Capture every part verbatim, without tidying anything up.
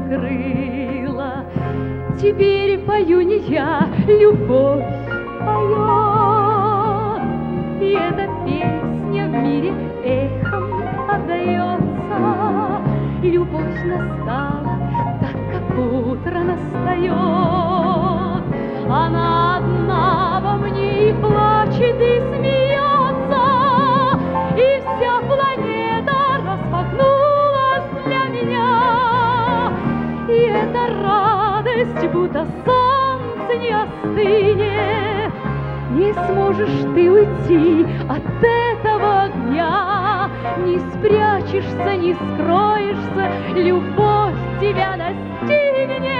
открыла. Теперь пою не я, любовь поет, и эта песня в мире эхом отдается. Любовь настала, так как утро настает. Она одна во мне и плачет, и смеется, и вся планета распахнулась для меня. И эта радость, будто солнце не остынет. Не сможешь ты уйти от этого огня, не спрячешься, не скроешься, любовь тебя настигнет.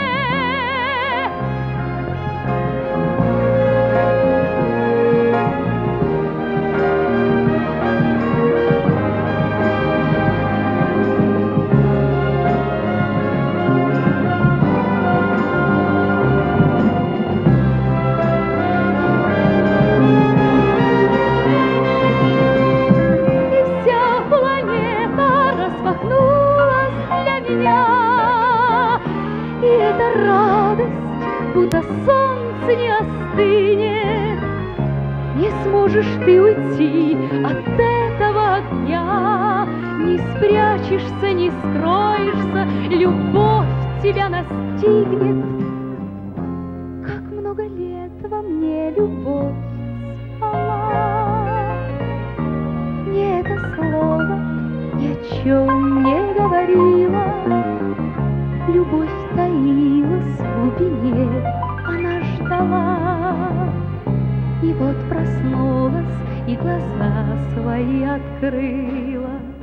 И эта радость, будто солнце не остынет. Не сможешь ты уйти от этого огня, не спрячешься, не скроешься, любовь тебя настигнет. Как много лет во мне любовь спала, ни это слово ни о чем не говорила. Любовь таилась в глубине, она ждала. И вот проснулась и глаза свои открыла.